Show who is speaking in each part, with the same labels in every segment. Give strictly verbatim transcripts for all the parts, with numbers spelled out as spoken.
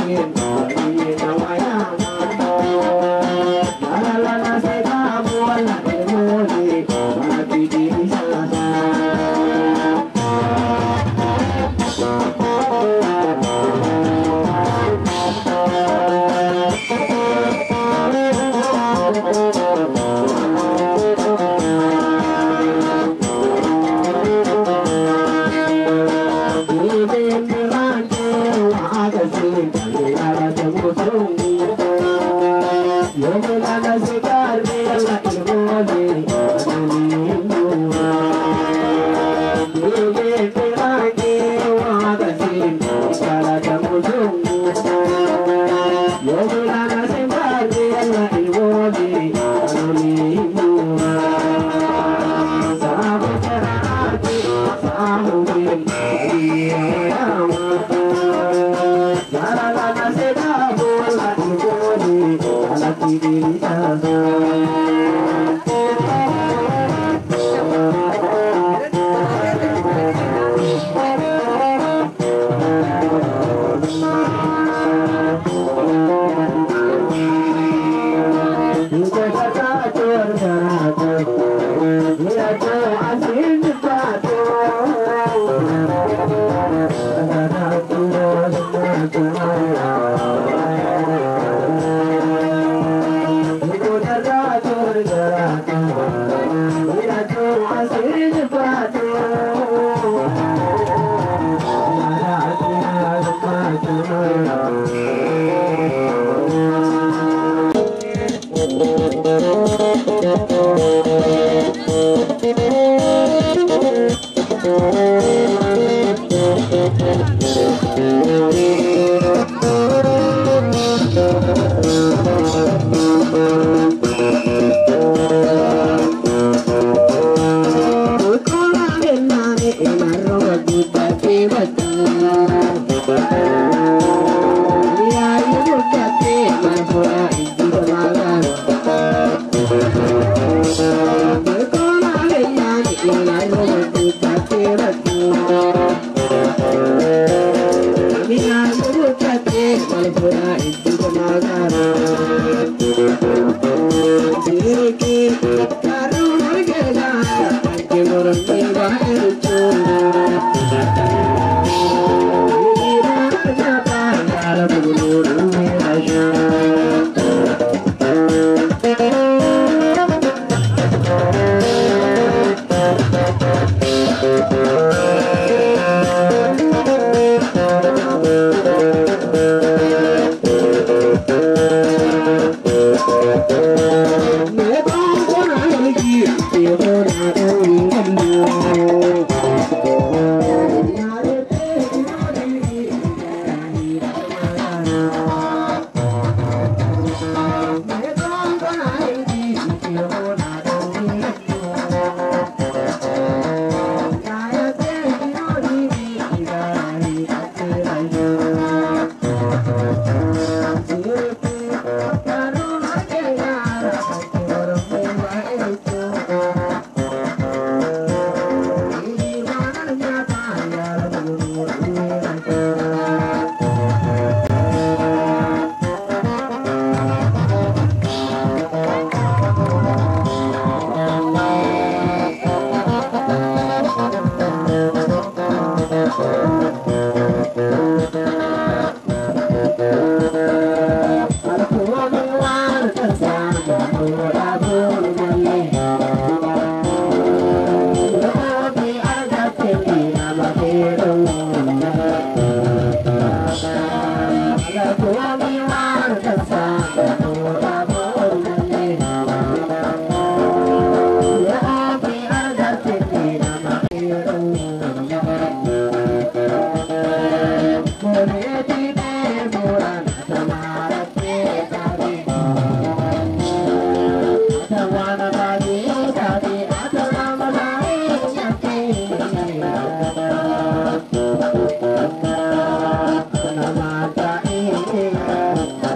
Speaker 1: Thank you.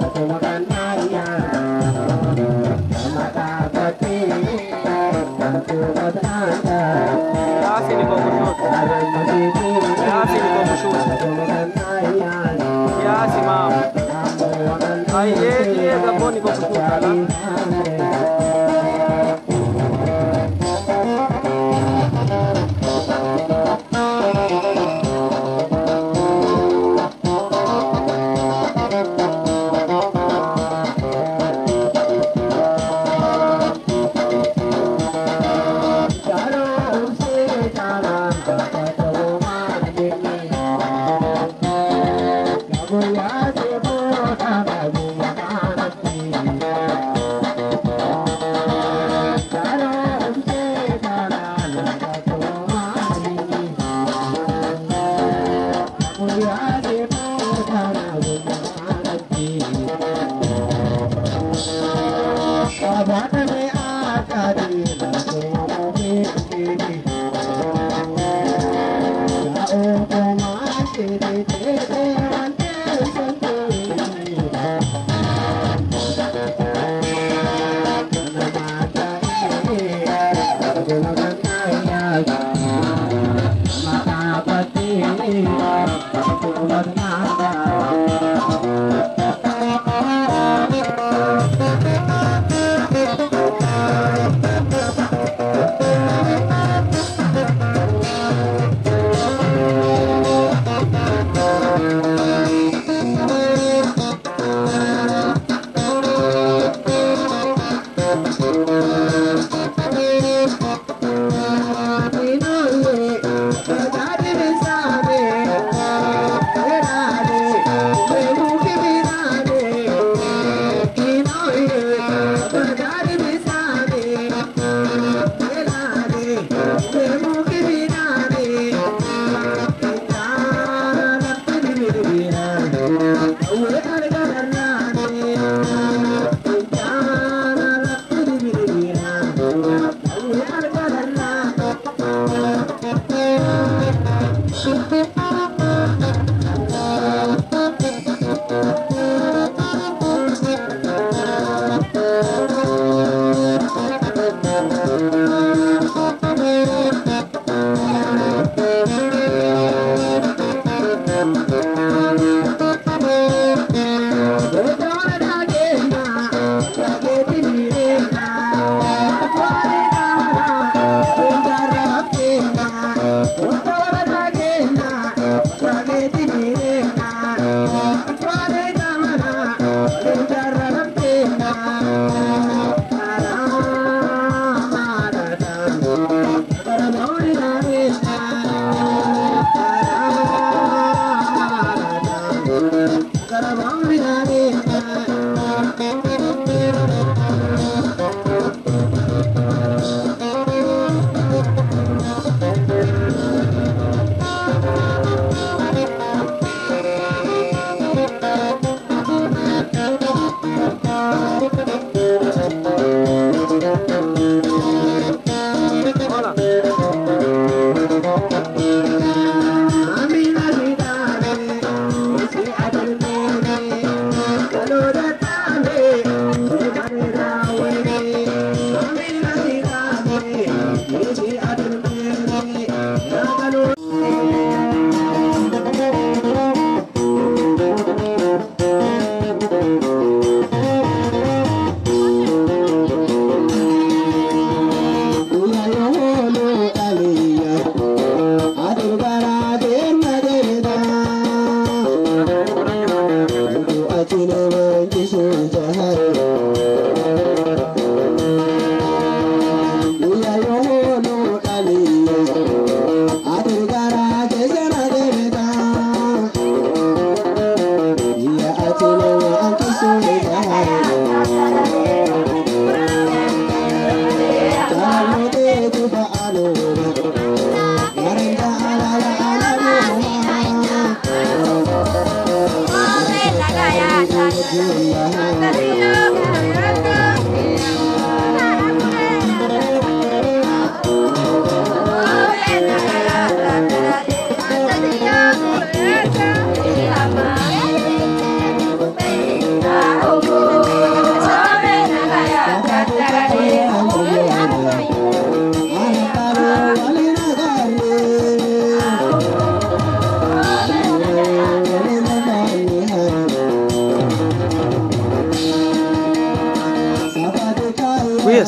Speaker 1: Wis.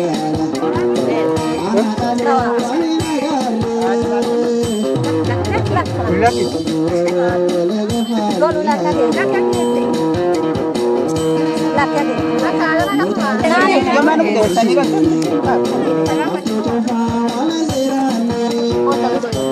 Speaker 1: Lagi.
Speaker 2: Gol ulah lagi, nak lagi. Lagi lagi. Masalah nak apa?
Speaker 1: Gimana betul? Tadi kan.
Speaker 2: Oh, tak betul.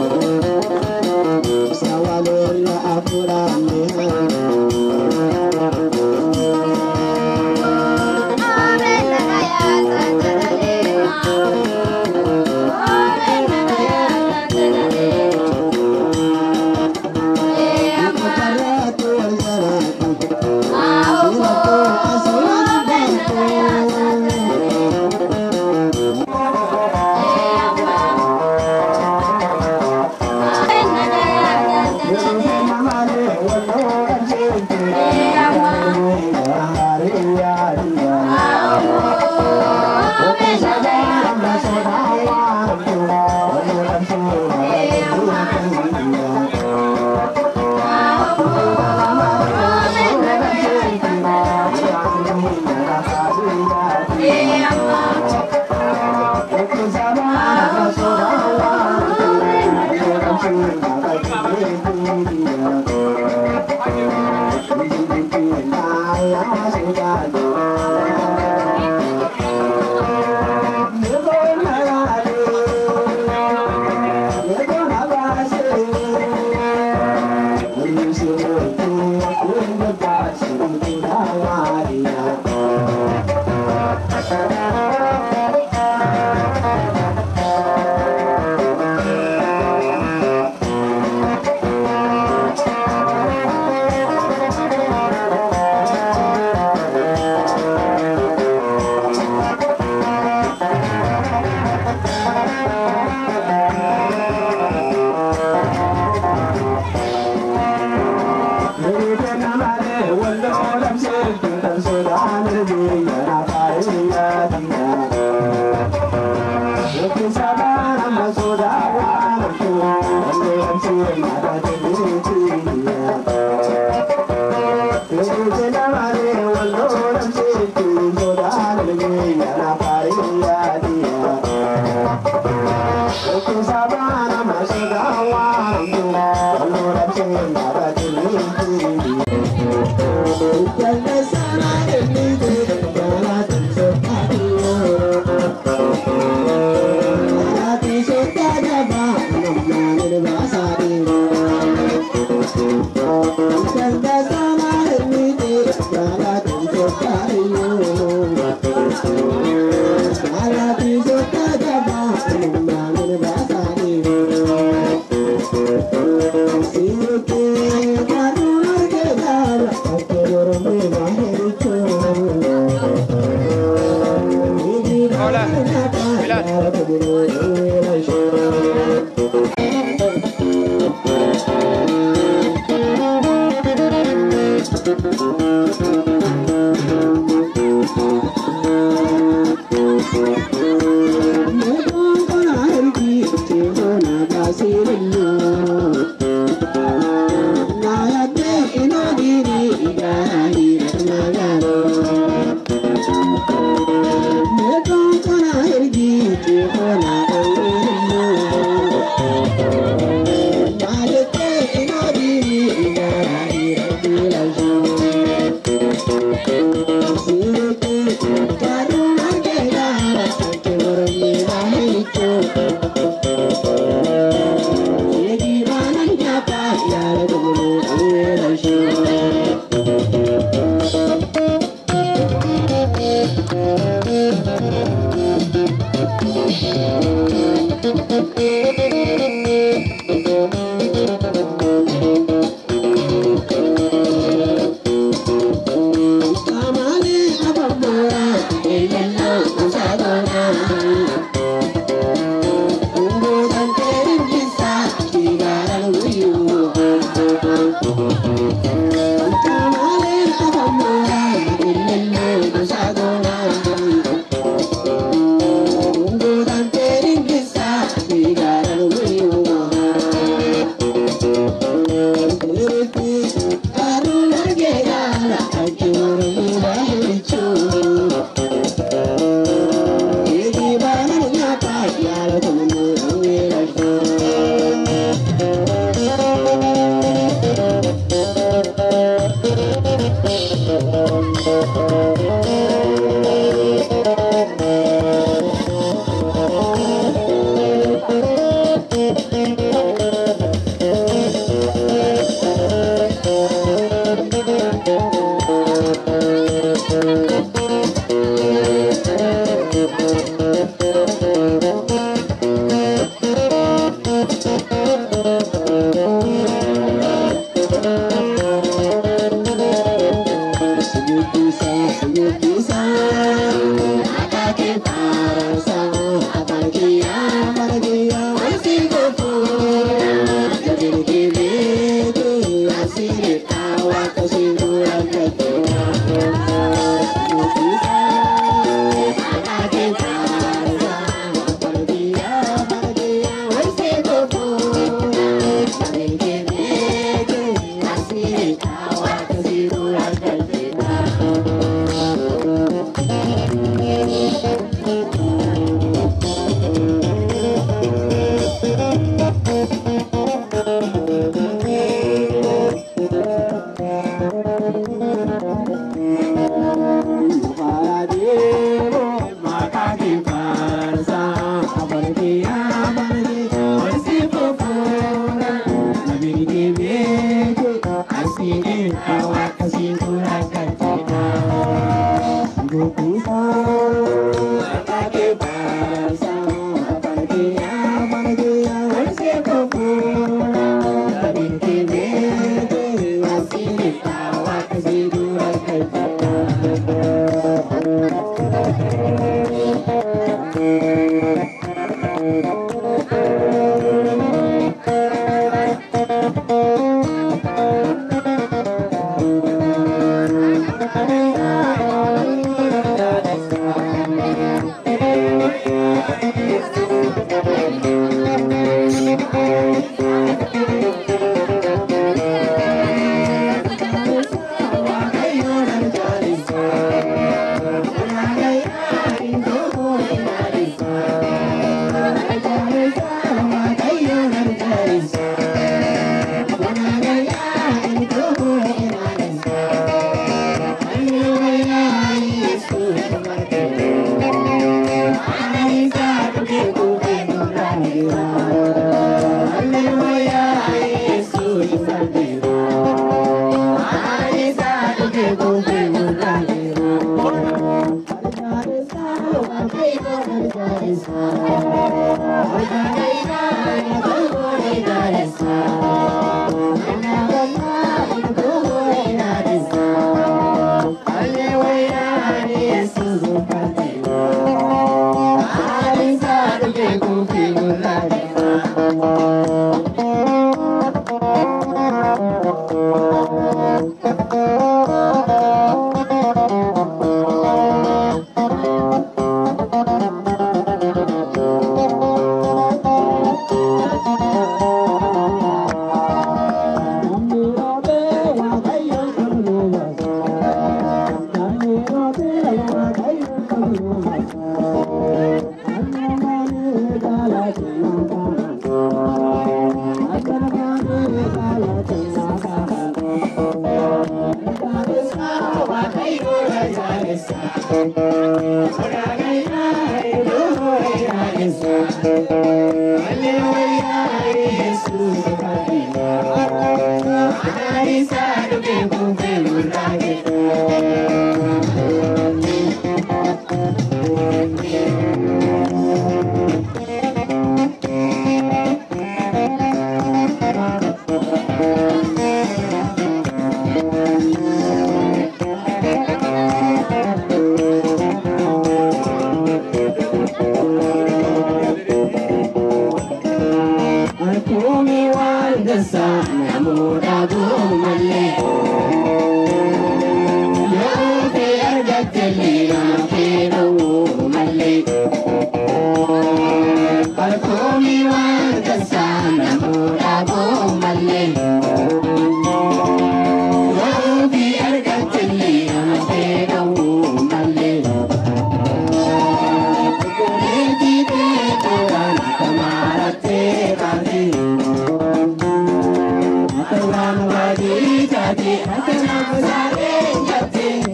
Speaker 1: Jadi, aku nak bersama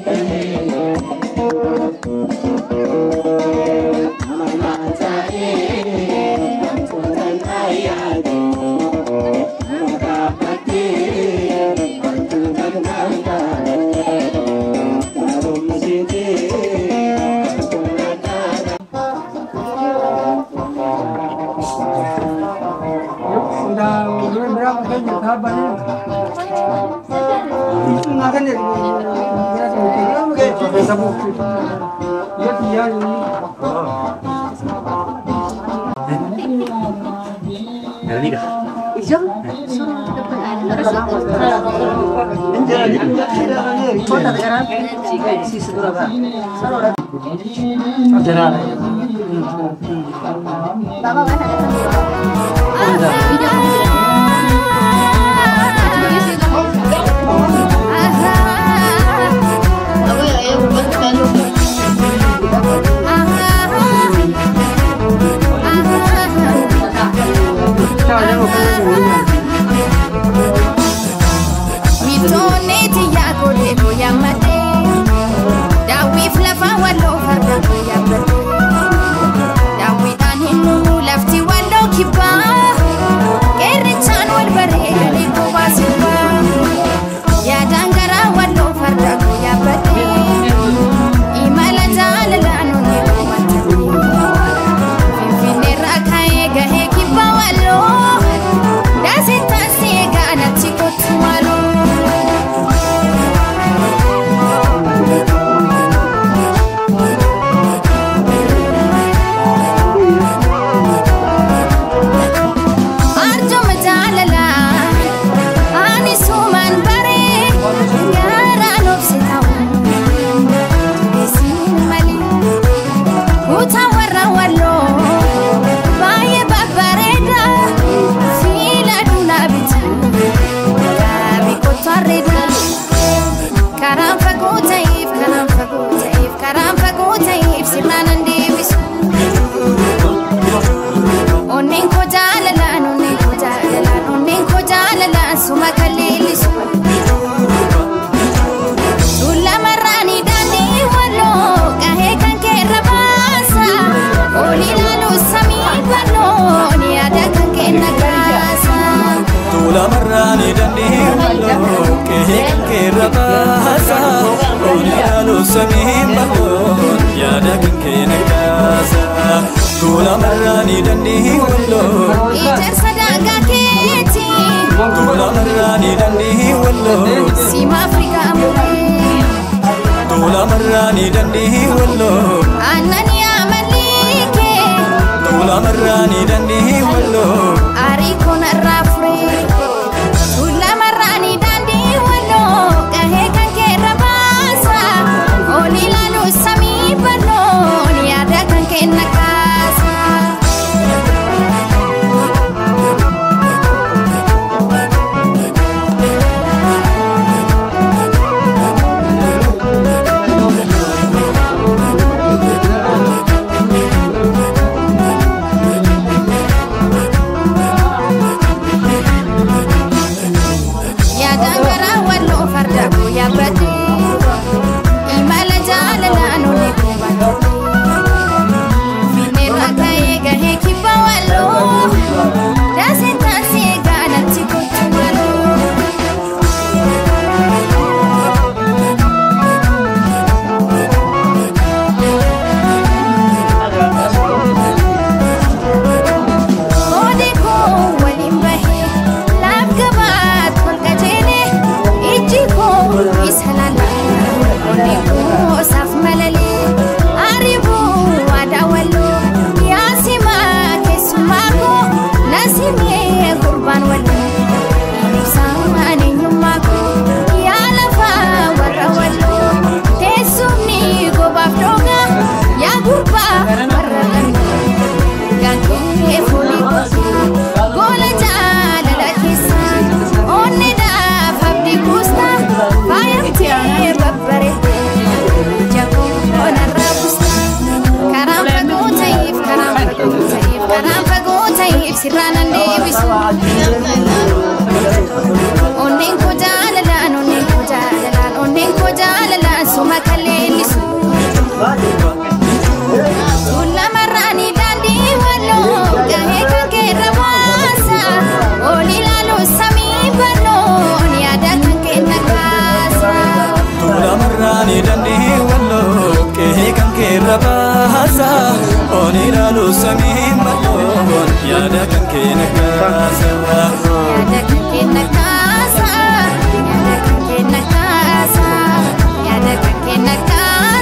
Speaker 1: Nakasa,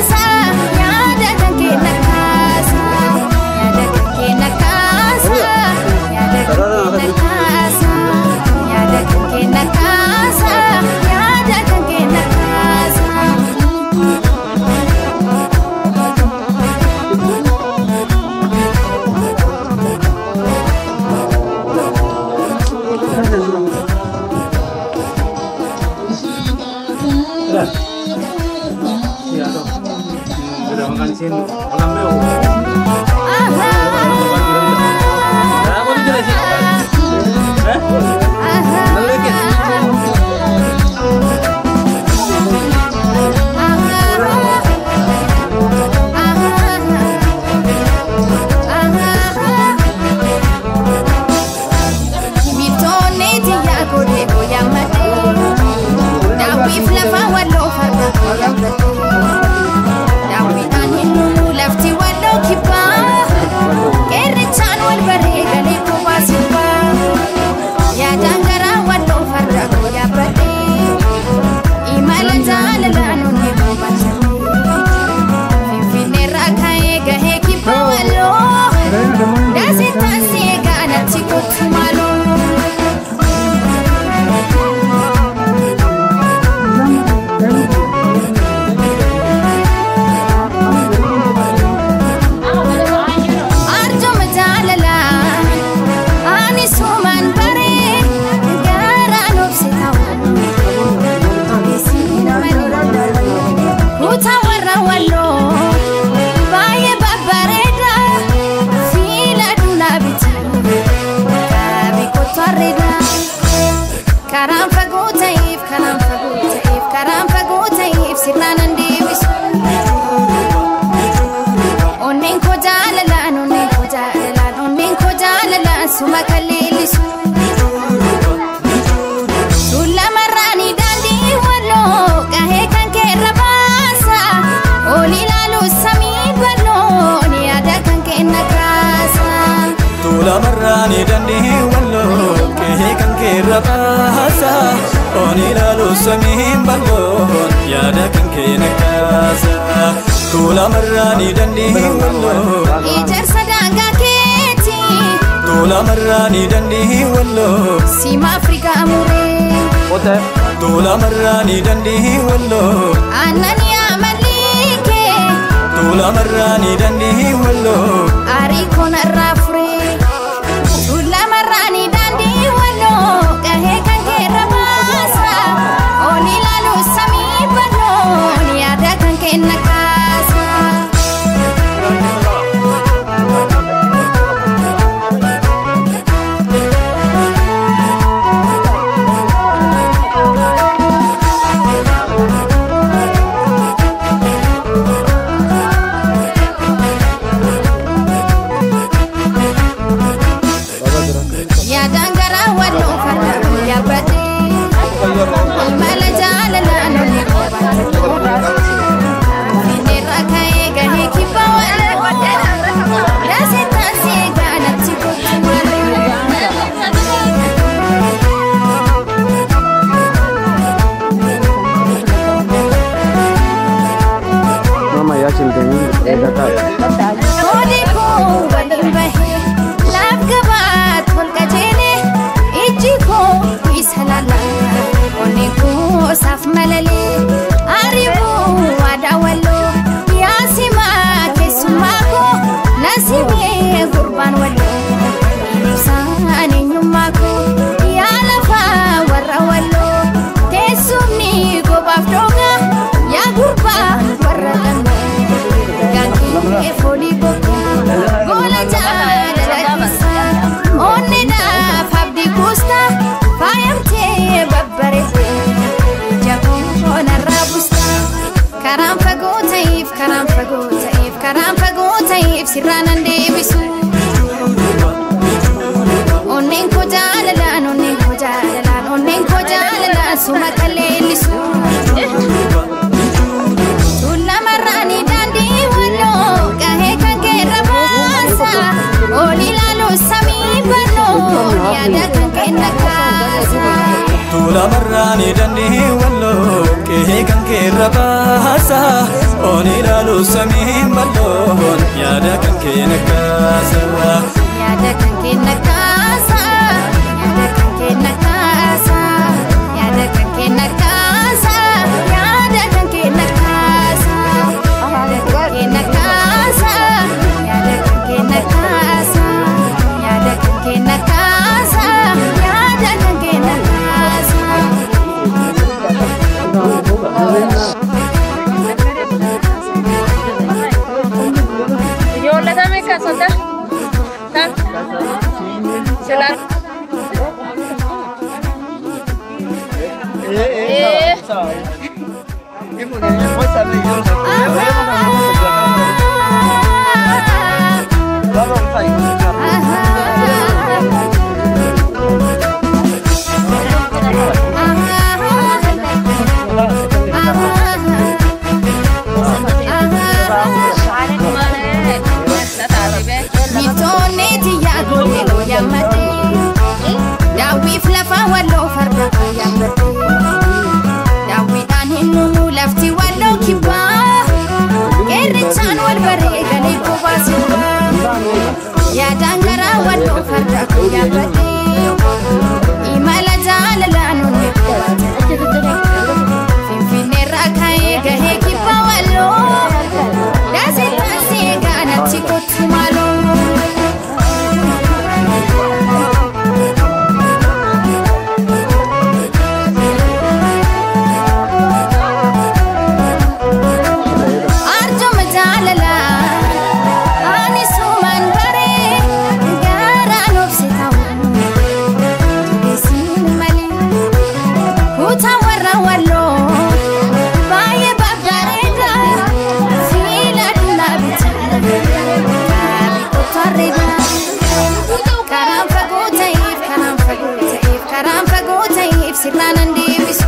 Speaker 1: Udah makan sin kolam beo. Aku dijelasin. Hah? Lalu dikit.
Speaker 3: Marani dandi wallo ke kan ke rabasa oni lalu samin ballo yada kan ke nakasa tula marani dandi wallo
Speaker 2: ijar sadanga keti
Speaker 3: tula marani dandi wallo
Speaker 2: sima Afrika amure
Speaker 3: ota tula marani dandi wallo
Speaker 2: anani amalike
Speaker 3: tula marani dandi wallo
Speaker 2: ari kona rafre sirranan deebisu onneen koo jaalalaan onneen koo jaalalaan onneen koo jaalalaan suma kaleellisu tulla marraanii daandii walloo gahee kan keerra baasa oli laaluu samii bannoo yaada kan kenna kaasa
Speaker 3: tulla marraanii daandii walloo gahee kan keerra baasa oni lalu samin balon yada kan kena kasa
Speaker 2: yada kan kena kasa yada kan kena kasa yada kan kena kasa yada kan kena kasa yada kan kena kasa yada kan kena kasa yada kan kena kasa yada kan kena kasa
Speaker 4: Ika sonda. Ta. Silat. Eh.
Speaker 2: Ya dangara walo farda ko ya bade imala jalala no ne finfine rakai gahe ki pawalo dase tase gana chiko tumalo arjo majalala ani suman bare gara no sitaw disin mali uta warra wallo baye babarega sila dula bitana ko tarida karam fagotay karam fagotay karam fagotay sirnan divis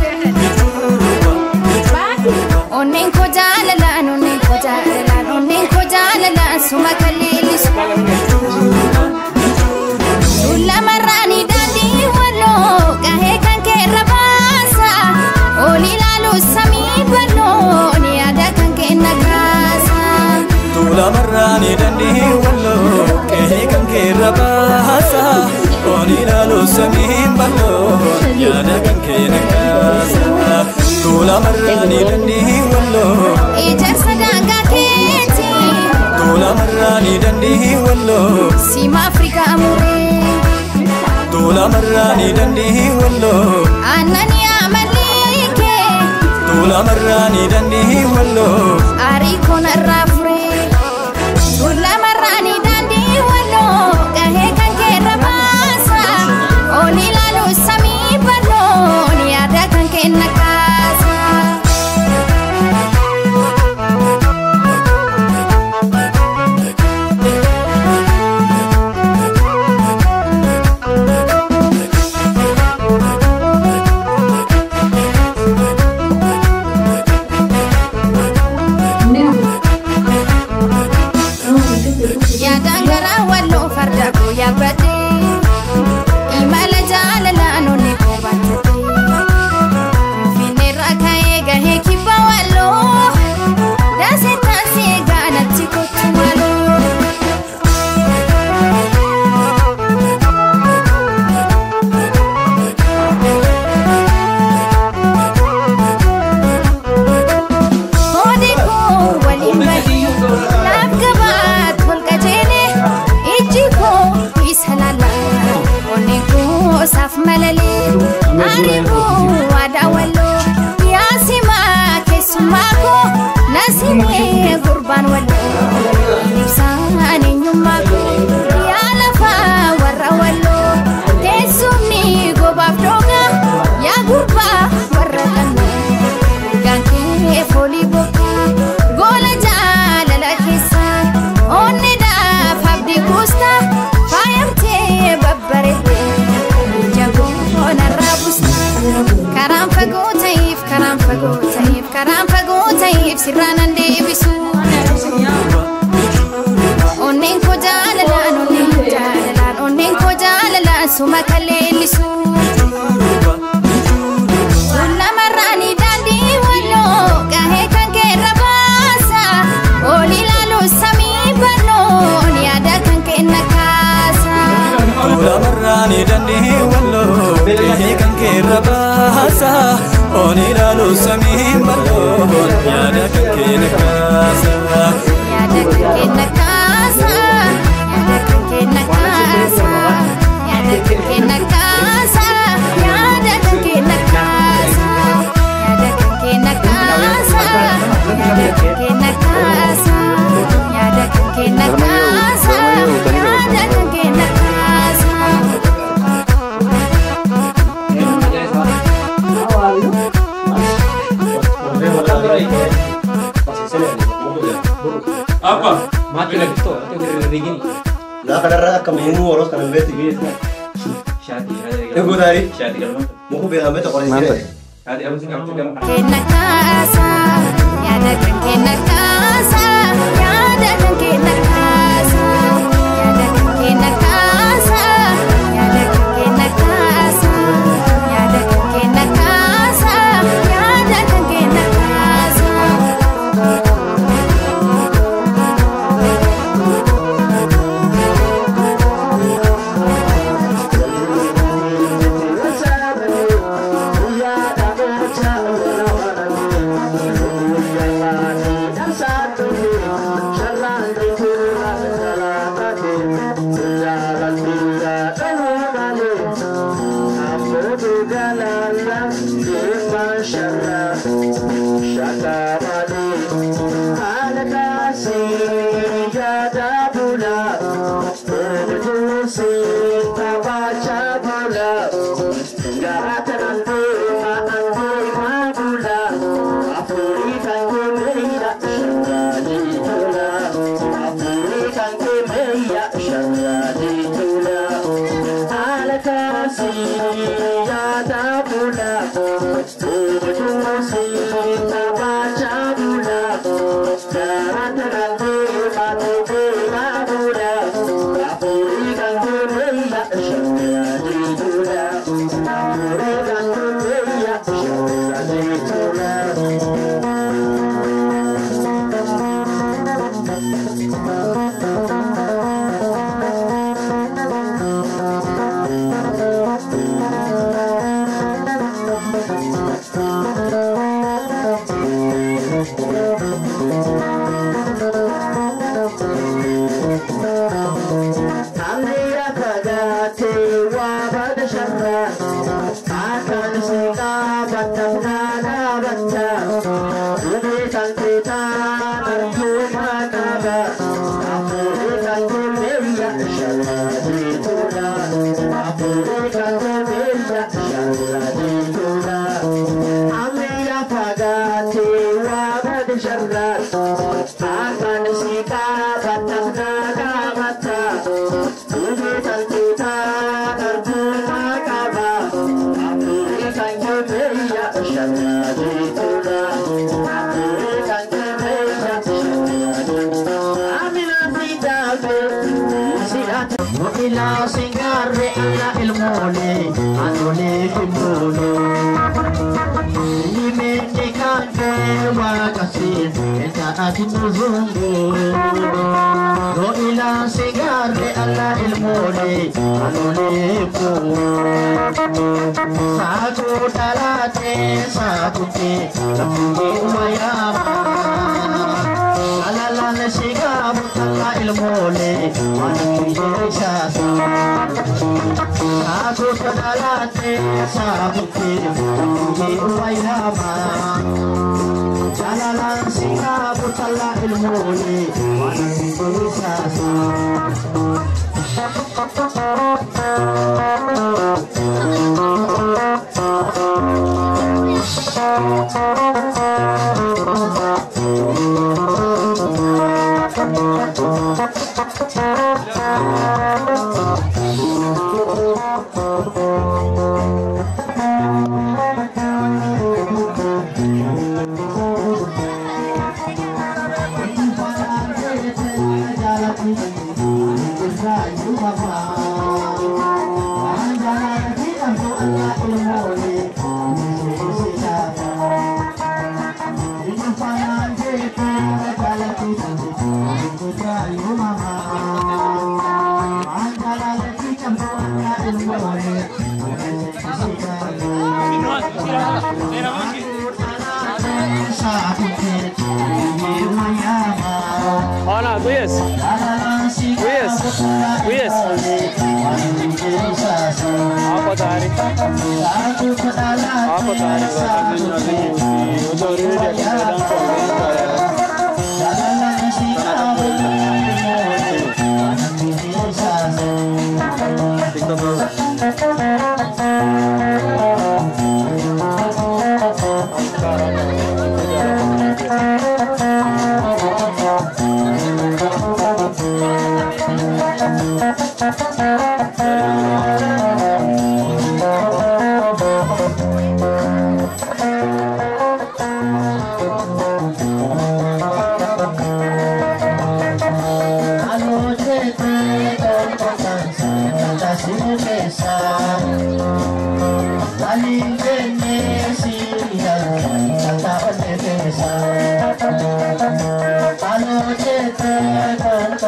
Speaker 2: onen ko jalala onen ko jalala onen ko jalala suma kalilis sulla marani dandi wallo gahe kan ke rabasa oli lalu sami ballo ni ada kan ke nagasa
Speaker 3: Tula marani dandi wallo gahe kan ke rabasa oli lalu sami ballo ni ada kan ke nagasa Tula marani dandi wallo
Speaker 2: ijar sadanga keti
Speaker 3: Tula marani dandi wallo
Speaker 2: sima afrika amure
Speaker 3: Tula marani dandi wallo
Speaker 2: anani amalike
Speaker 3: Tula marani dandi wallo
Speaker 2: ari kona rafre sulla marani dandi wallo gahe kan ke rabasa oni lalu sami ballo ni ada kan ke nakasa ya dangara wallo farda ko ya bade imala jalala no ne ko bate fine rakae gahe ki bawallo dase tase gana chiko tumalo kode ko walimbali nabgabat kolkajene ijiko isalala oniko saf malale aribu wadawalo yasima kesumako nasime gurban walo nifsani nyumako yalafa warrawalo tesumi gobafdoga ya gurba warragano ganke foli boka gola jalala kisa onne da fabdi gusta fayamte babbarete jago ona rabusta karam fagotayif karam fagotayif karam fagotayif sirranan debisu onnen ko jalala onnen ko jalala onnen ko jalala suma kalelisu sulla marani dandi wallo gahe kan ke rabasa oli lalu sami ballo ni ada kan ke nakasa
Speaker 3: Tula marani dandi wallo gahe kan ke rabasa oli lalu sami ballo ni ada kan ke nagasa
Speaker 2: ya ada kan ke nakasa ya ada kan ke nakasa ya ada kan ke nakasa ya ada kan ke nakasa ya ada kan ke nakasa ya ada kan ke nakasa ya ada kan ke nakasa
Speaker 1: Apa? Mati lagi tuh, itu dari gini.
Speaker 5: Nah, kadang-kadang kami ngurus karena beti.
Speaker 1: Syati, ada
Speaker 5: Ya, gue tadi.
Speaker 1: Syati kalau
Speaker 5: Mau aku bilang betul kalau di sini.
Speaker 1: Ada apa sih kamu juga?
Speaker 2: Kena kasa, ya datang kena kasa, ya datang kena kasa, ya datang kena kasa, ya datang kena kasa, ya datang kena kasa, ya datang kena kasa.
Speaker 6: Ila singare ala ilmole anole kumbuno Limete kante wakasi eta atinuzungu Do ila singare ala ilmole anole kumbuno Saku dalate saku te lapungi umayama Alala siga butala ilmole manungi shasa Aku kadalate sabuki lapungi umayama Alala siga butala ilmole manungi shasa
Speaker 7: Ana, Luis. Luis. Luis. Apa tadi? Apa tadi?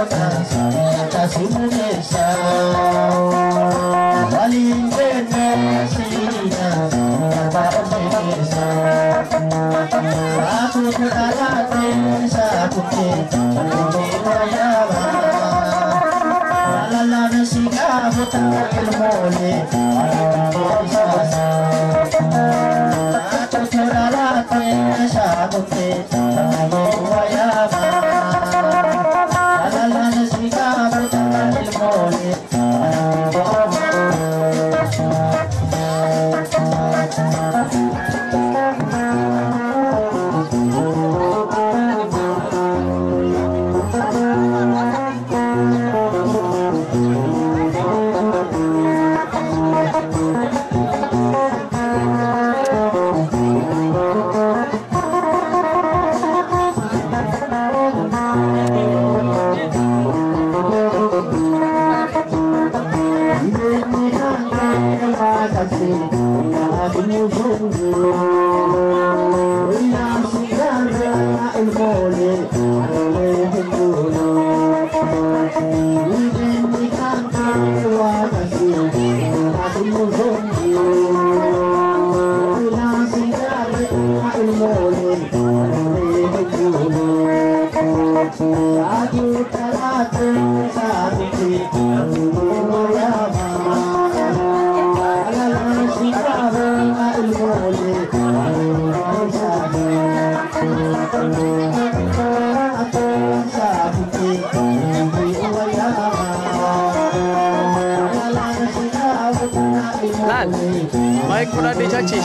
Speaker 7: Lan, mic udah dicaci.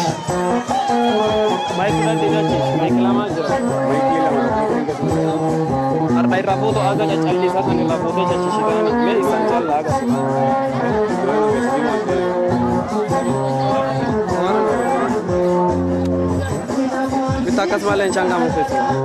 Speaker 7: Mic udah dicaci. Mic lama aja. Mic lama. Arba ira foto agak calli sasa ni la foto caci sih kan. Me isan calla agak. Kita kasmalen changa mungkin.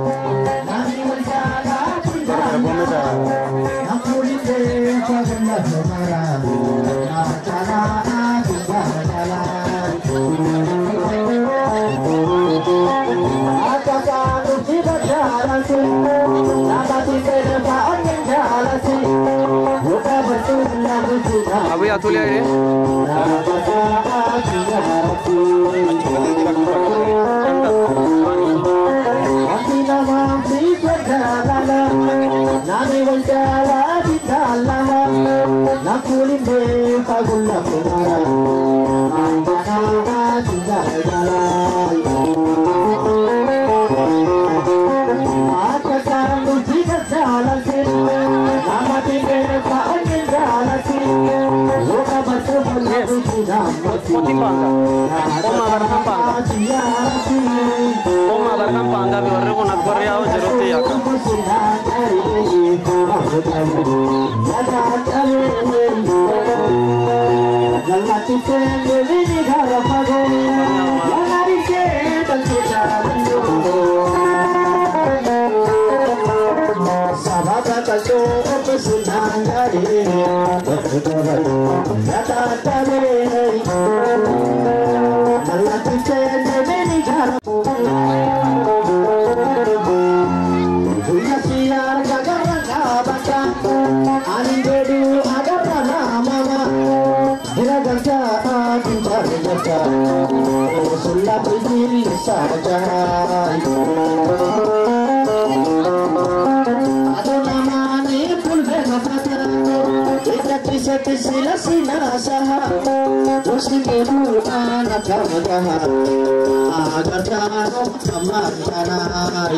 Speaker 7: Abi atul ya ini. Potimbang Oma barkan pangga Oma barkan pangga biar ko nagbarya o jerote yaka
Speaker 6: Sila sila saha, terus ibu anak kamu agar kamu kemana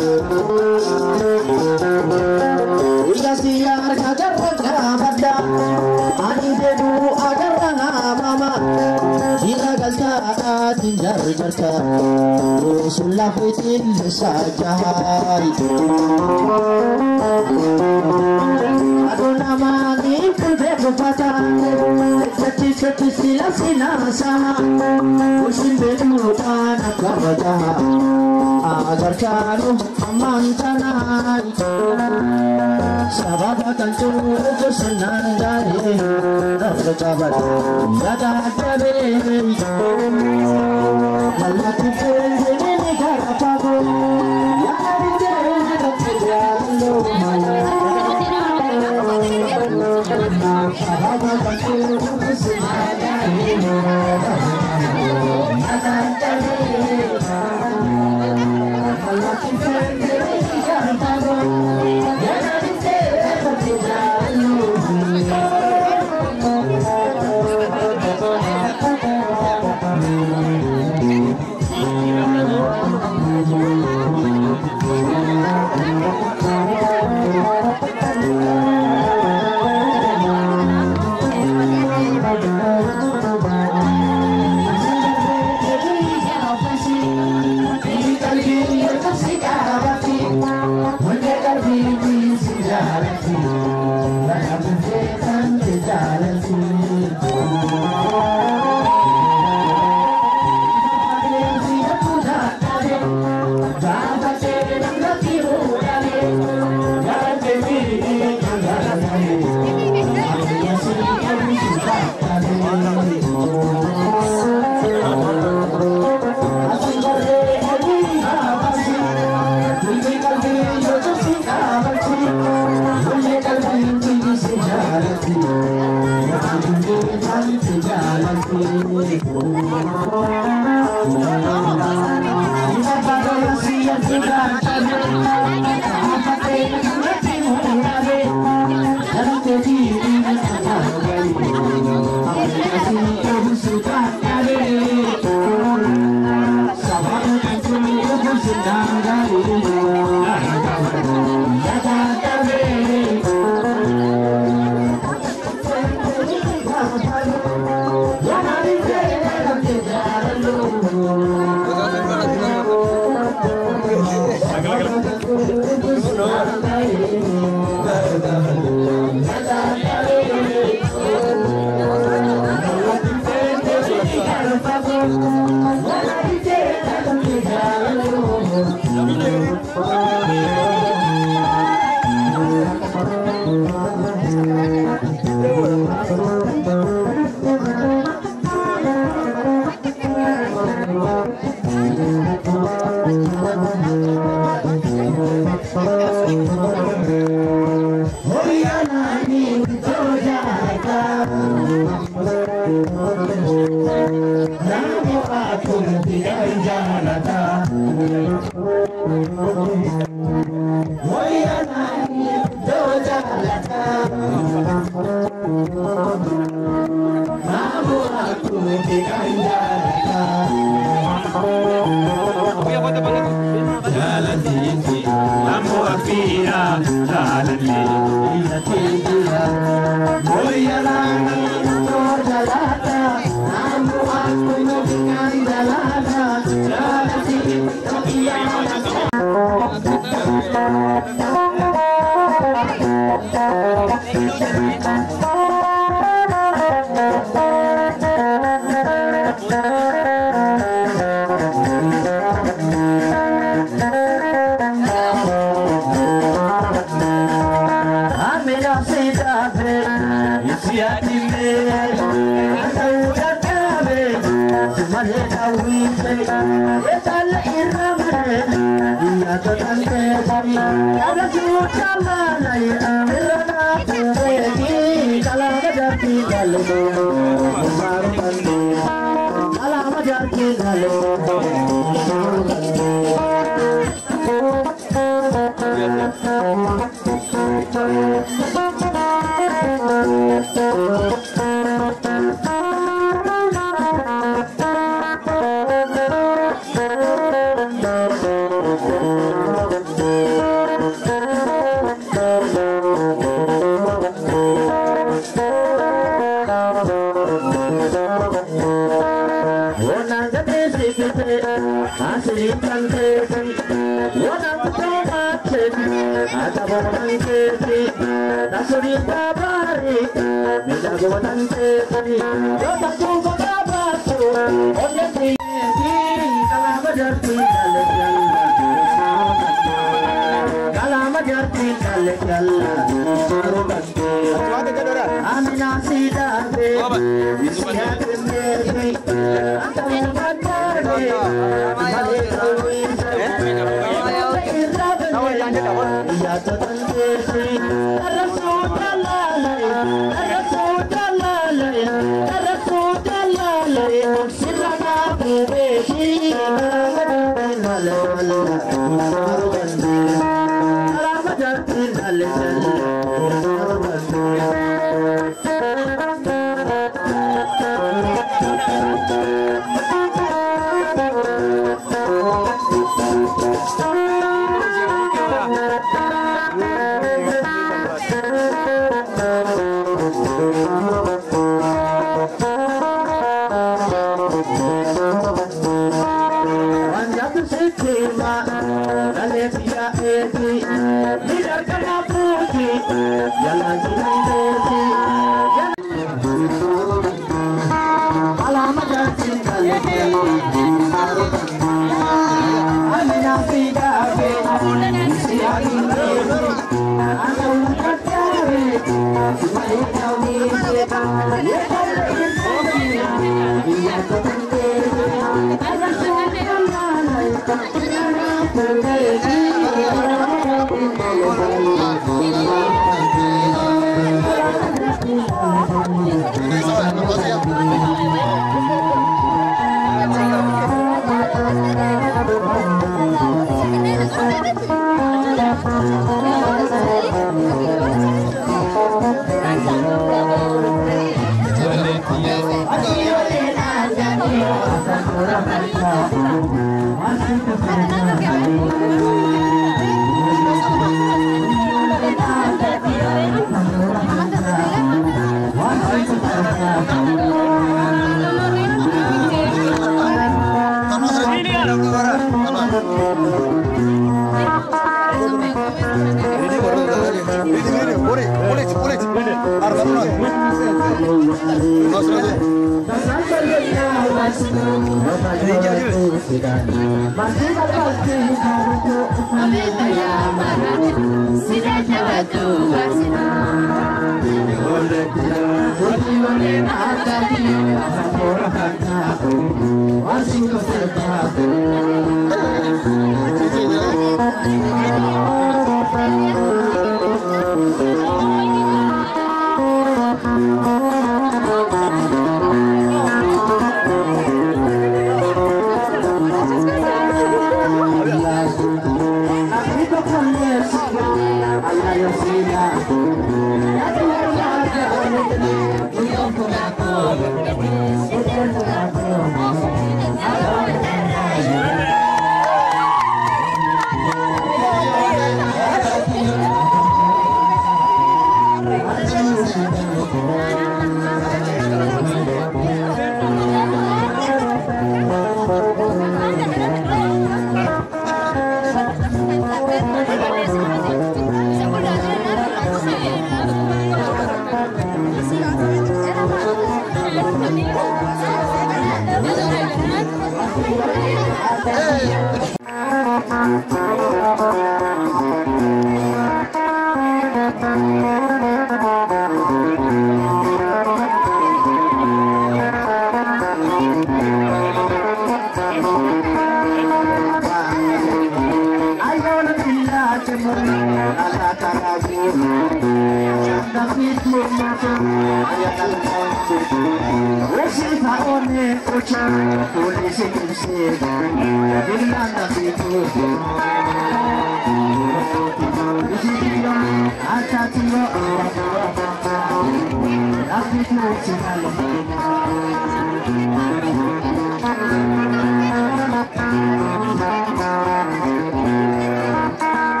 Speaker 6: Ika siar kagar pada ani dedu agar mama Ila gaza tinjar jarka Rasulullah fitin sajai Adu nama ni pulbe bupata Sati sati sila sila saha Usin bedu anak kamu agar kamu aman tanah Sahabat cukup senang dari tercapai Gada gabe Malati ini negara pagu Yang ada di dalam Kima, Alexia, Eti, Mira, Kama, Puti,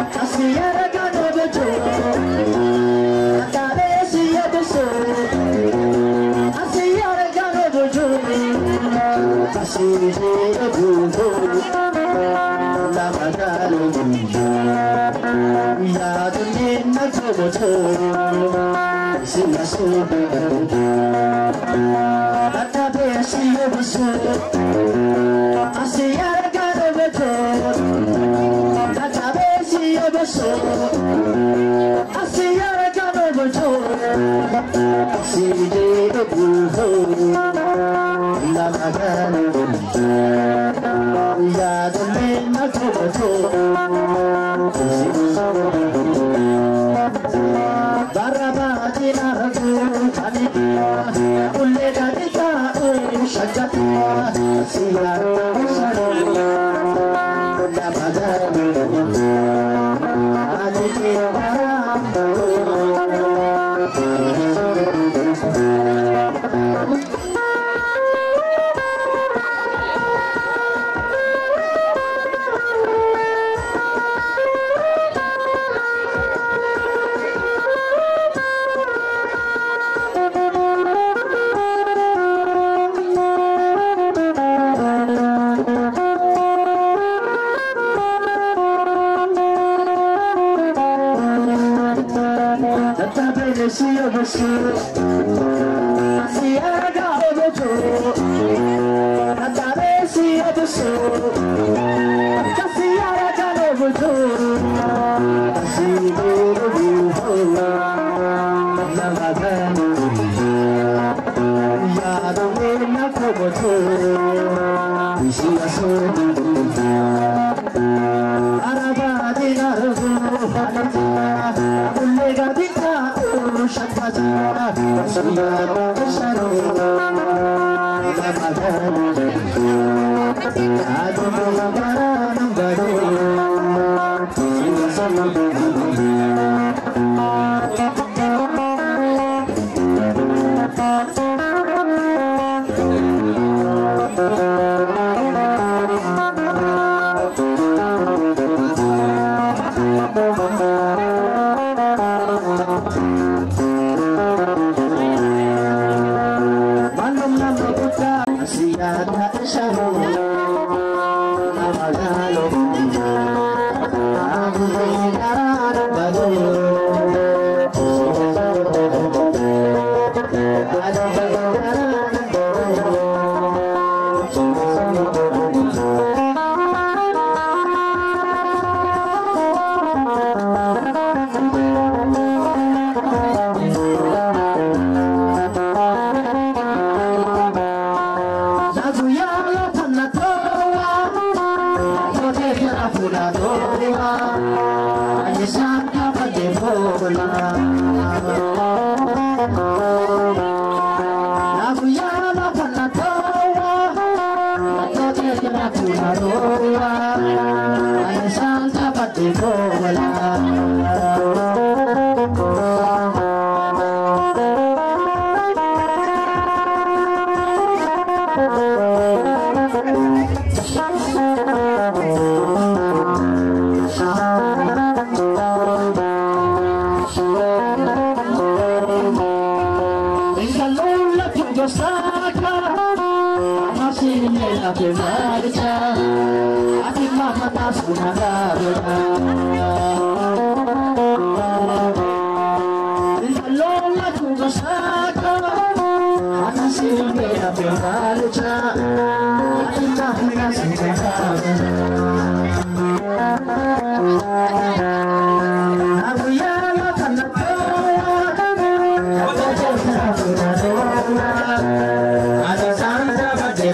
Speaker 6: Asiyara gano bejo Atare siya beso Asiyara gano bejo Asiyara bejo Lama gano bejo Yadun inna bejo Siya sobe Atare siya beso Asiyara gano bejo beso asiyara gano bejo aside bulho lama gano ya dole na bejo barabati na ragu kani ulle gadita shajata asiyara saro lama gano Siya beso, siya gano bejo, atare siya beso, siya gano bejo, siya bejo, lama gano, ya dole na bejo, siya sobe, araba di nargo, ulle gadita. Shakata, Siyara Saro, Lamadan, Adonai Baran Bado,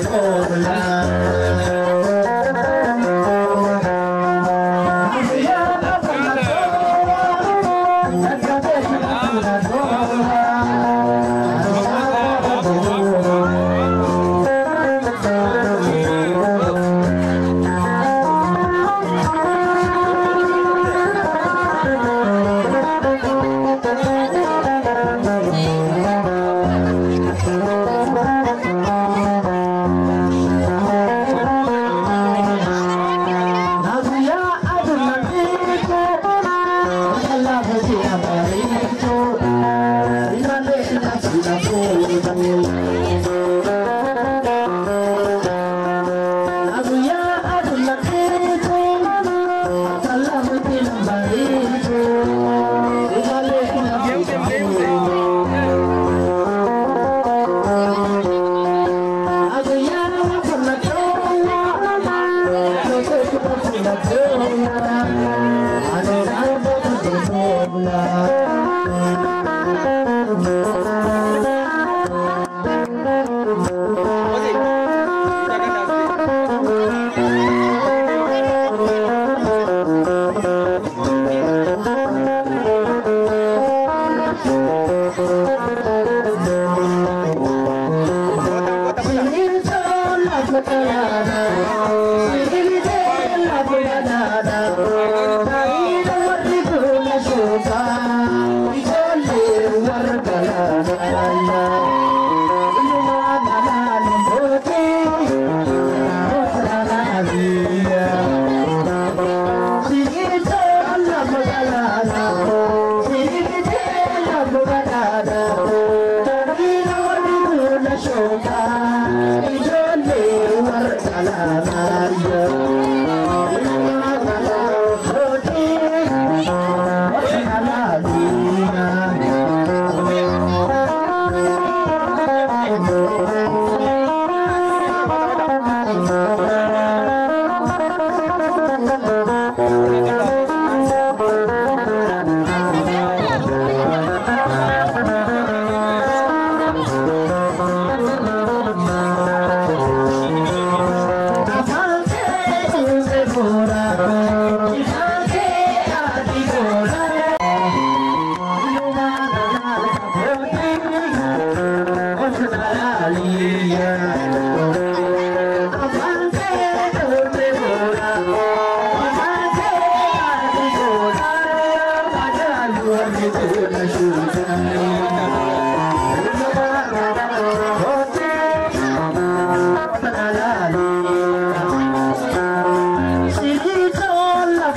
Speaker 6: Yeah.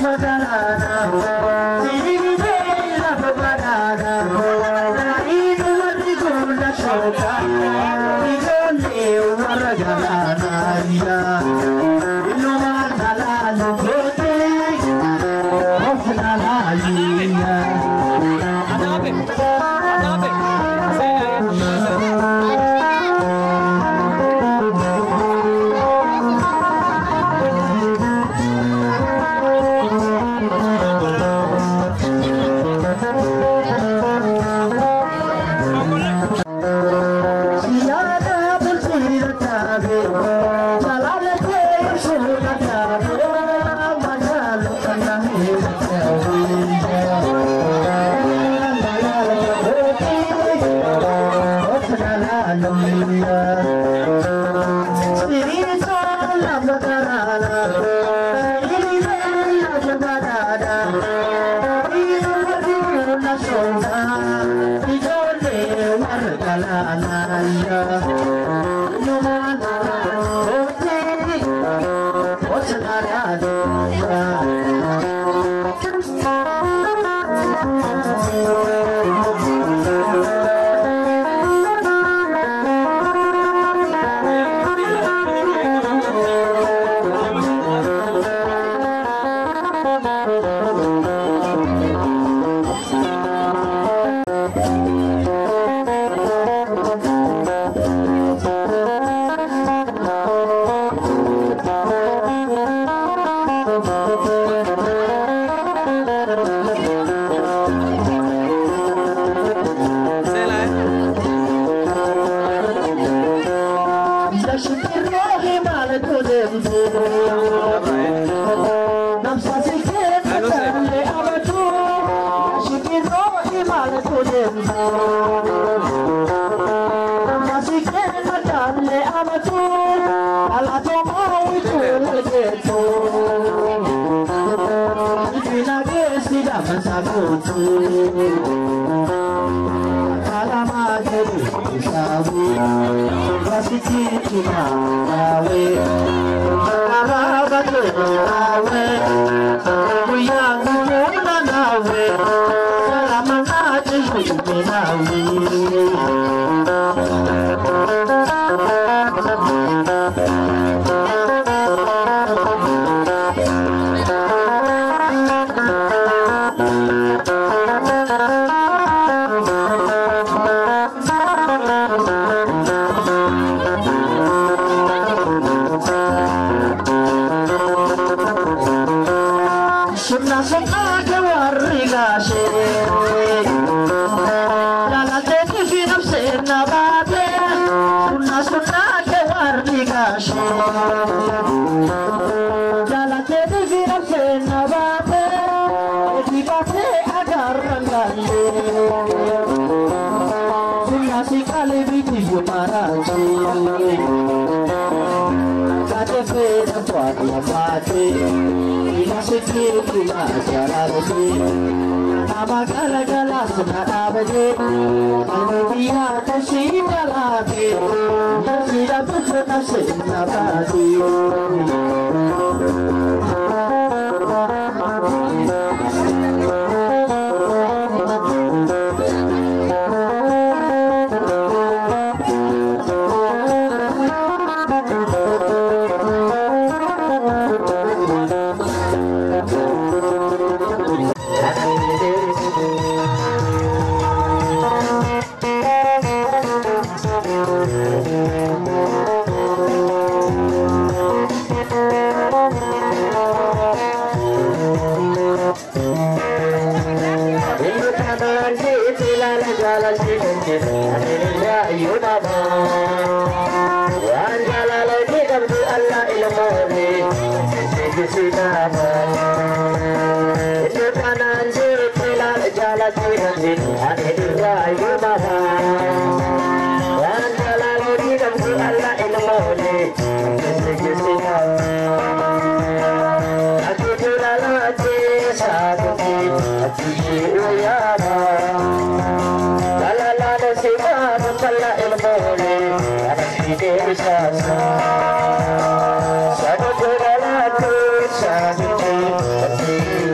Speaker 6: Satu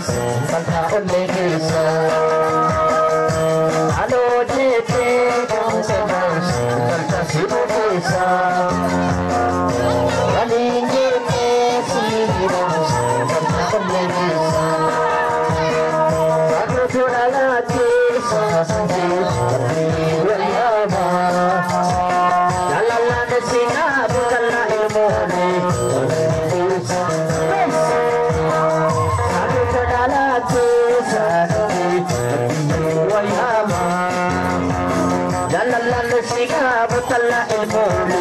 Speaker 6: Banta olle kesa Alo jete Konsemos Banta sibu kesa Alinge Kesiros Banta olle kesa Aku turala kesa Sanjis Waliama Lalala nesina Bukala ilmone Kesa Aku turala kesa Waliama Lalala nesina Bukala ilmone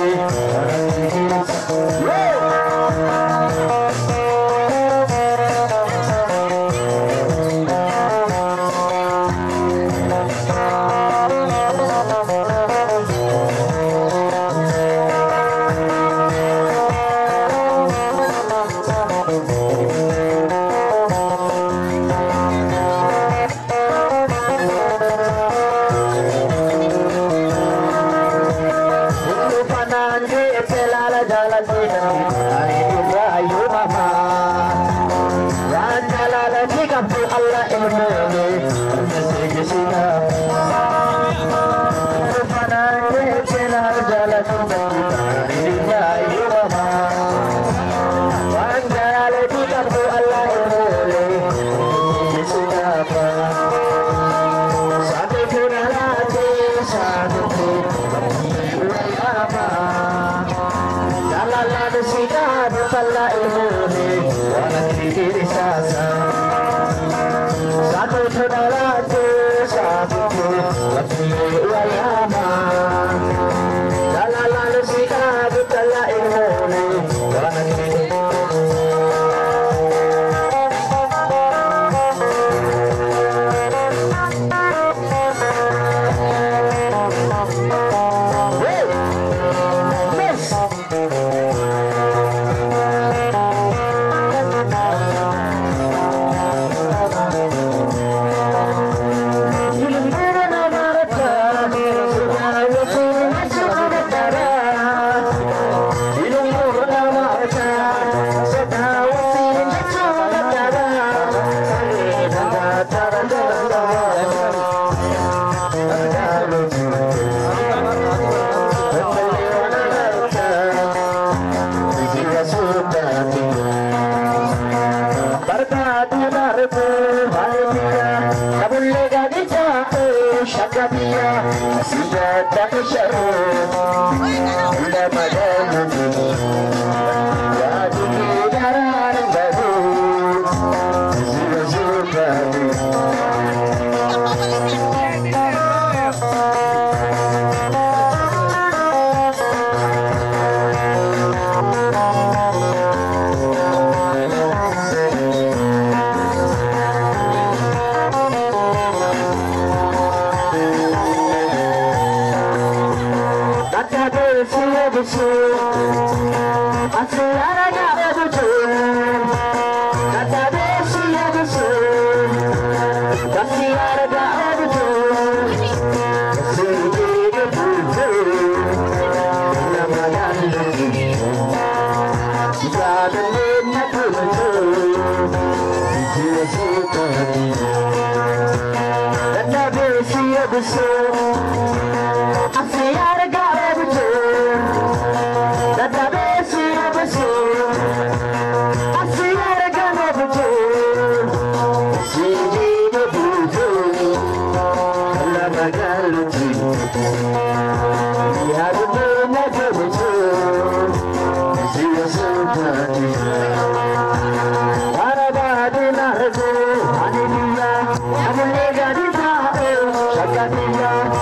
Speaker 6: Hallelujah, I'm a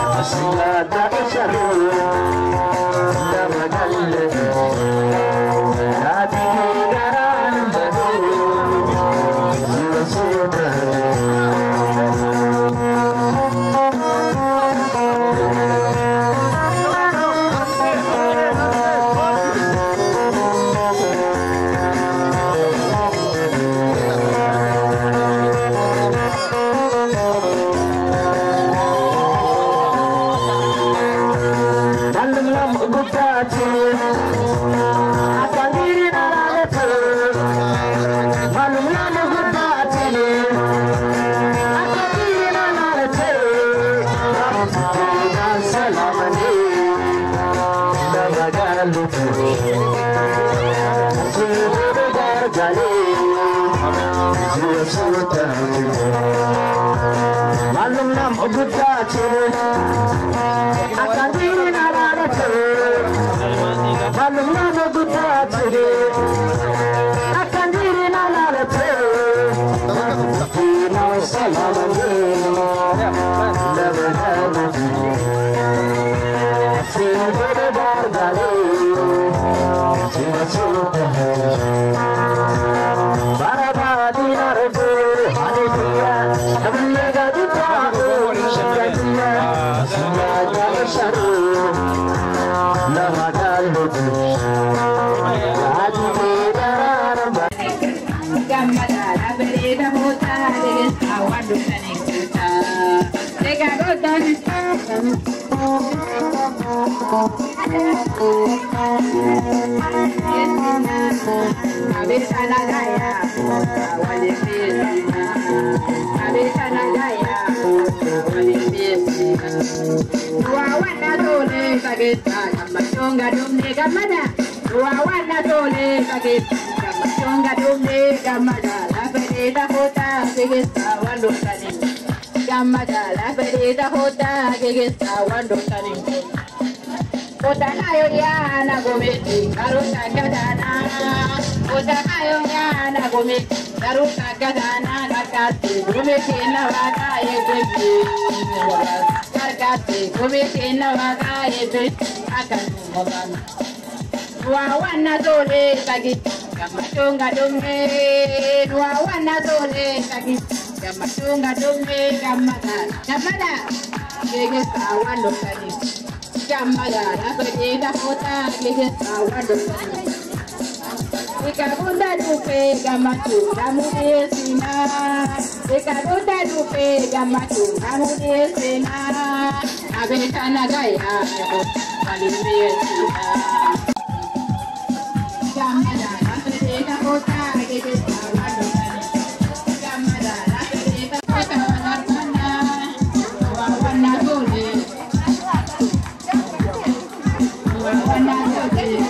Speaker 6: Malum nam buddha chire akan diri nalala chire Malum nam buddha chire akan diri nalala chire Dino salam dino Lebanon Singere bargale Singere sulte Barabadi narbe Hallelujah Nabiya dita Hallelujah Nabiya sharu Namadal hudu Adi medaran
Speaker 8: Gammadala bereda hota dengan awan duka nikita Tega gotan Habis sana gaya Wali fisina Habis sana gaya Wali fisina Dua wana tole sagita Gammadonga dumne gammada Dua wana tole sagita Gammadonga dumne gammada La bereda hota segita wanduka nikita Gammada la bereda hota segita wanduka nikita Kota kayo yana gomiti karuta gadana Kota kayo yana gomiti karuta gadana Karkati gomiti na waka yebebi Karkati gomiti na waka yebebi Akan mabana Dua wana tole sagi Gamachunga dumne Dua wana tole sagi Gamachunga dumne Gamada Gamada Gege sawan dokani Gamada la bereda kota gege sawan dokani Ika bunda dupe gamachu Kamu desina Ika bunda dupe gamachu Kamu desina Abe kana gaya Wali desina Gamada la bereda kota gege sawan dokani Gamada la bereda kota wanarmana Wawana dole Wawana dole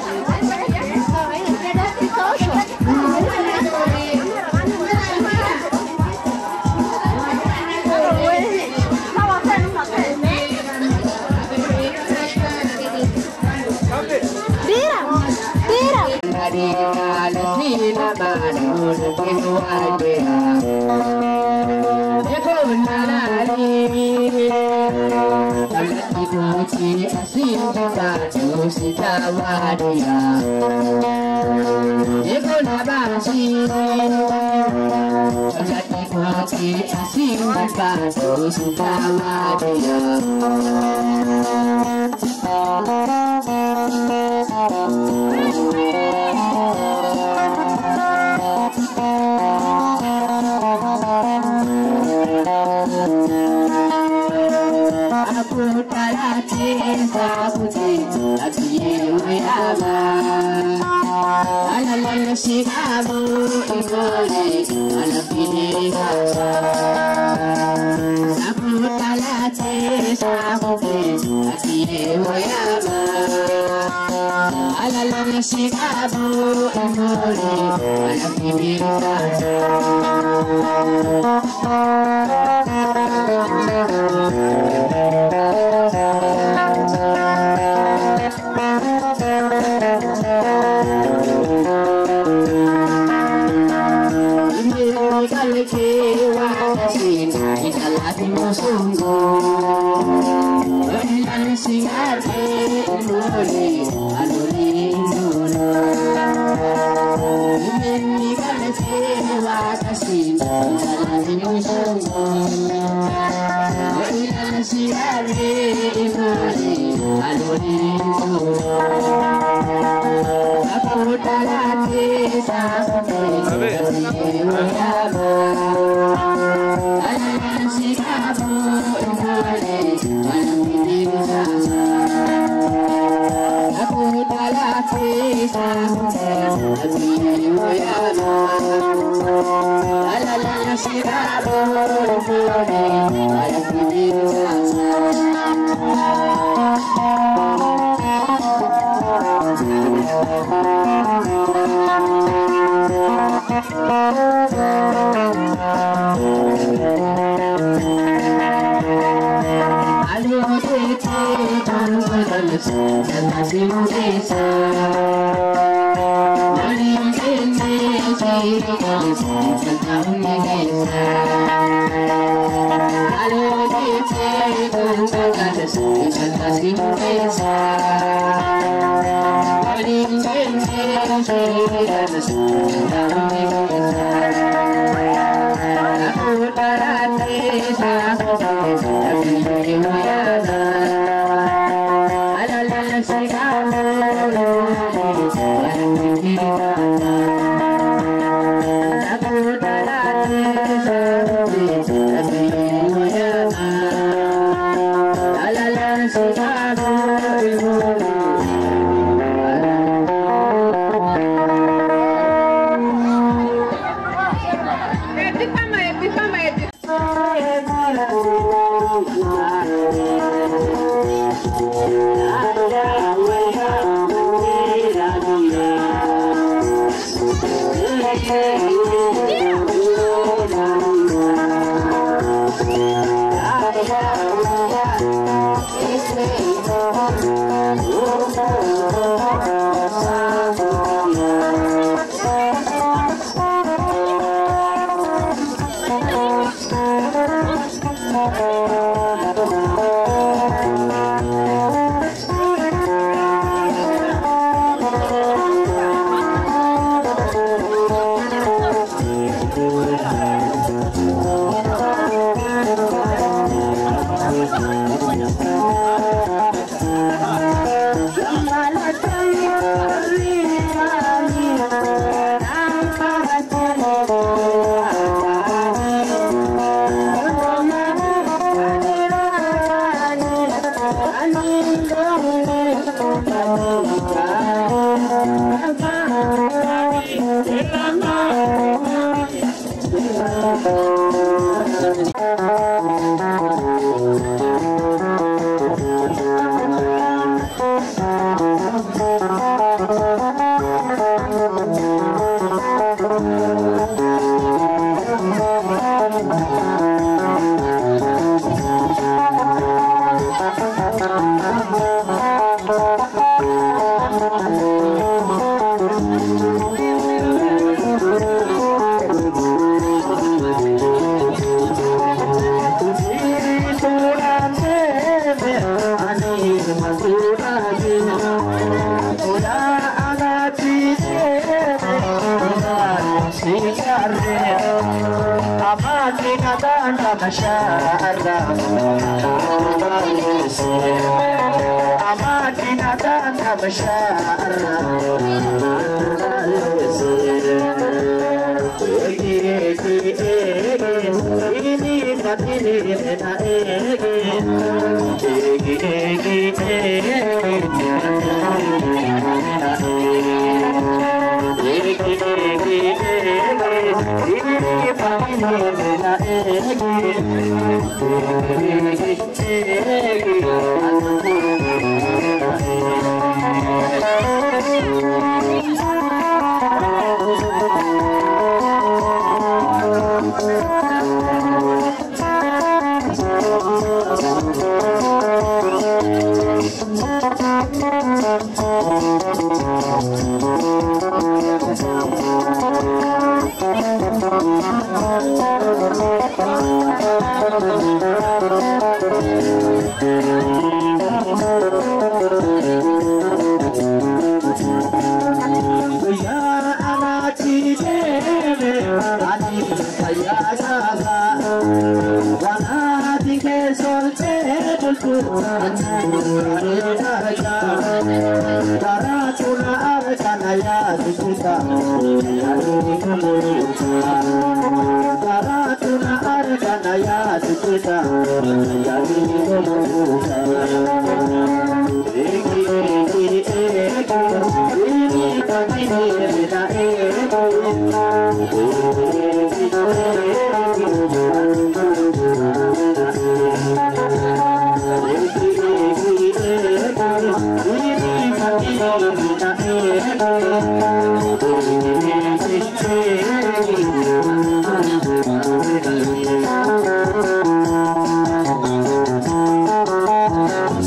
Speaker 6: Thank you.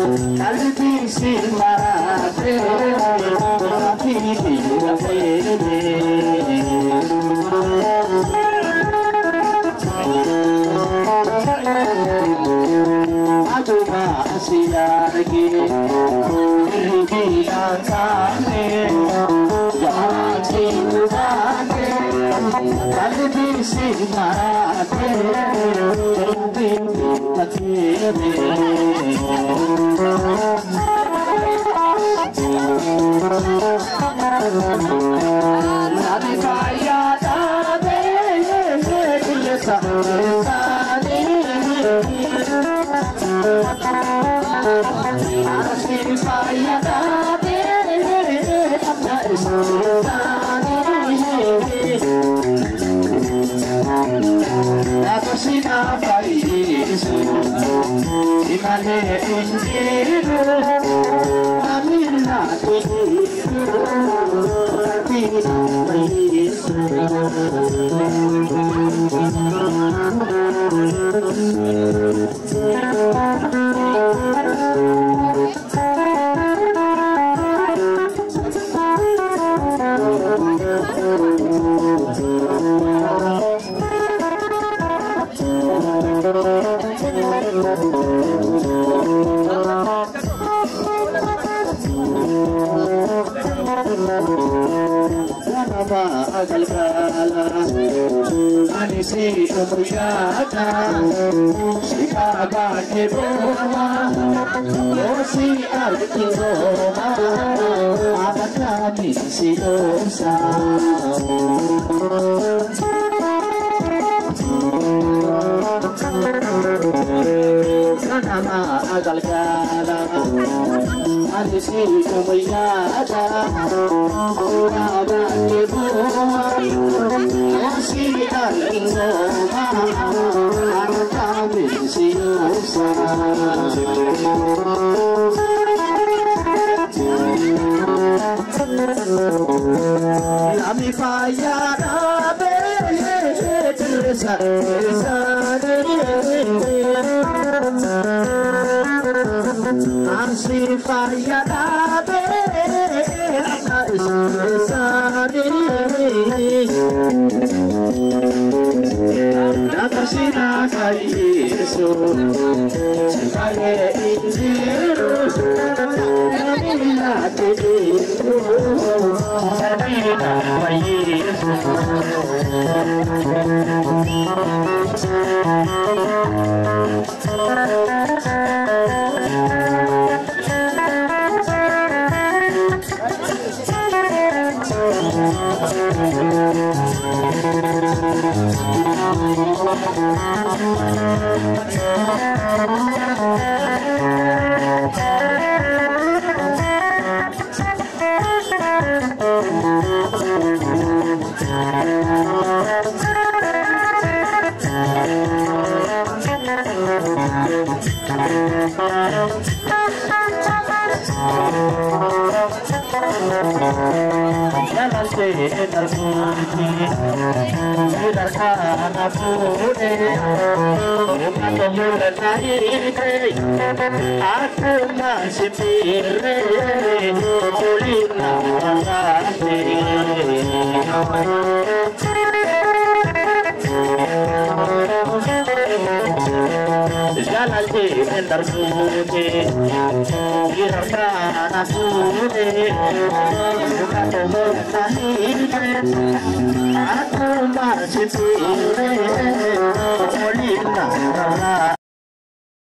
Speaker 6: Kalbi silmarate Api dirafede Aduba asilagi Bilang kami Jangan silmate Kalbi silmarate Api dirafede Nabi kaya tabe Sa sani Asi kaya tabe Sa sani Ako sinabay iso Imane injiro Amin natin Pinamay iso Nama agal kala Anisi umriyata Sikaga keboma Yosi arki roma Abakami sidosa Nama agal kala Anisi umriyata Sikaga keboma Yosi arki roma Abakami sidosa Lami kaya nabe Teresa Teresa Ansi kaya nabe Teresa Nakasina kaya Yesu Sekale injiru Namina tediru Namina Yesu Aku masih pilih kulina Jalan di bentar suci Kirkan aku Bukan Aku masih pilih kulina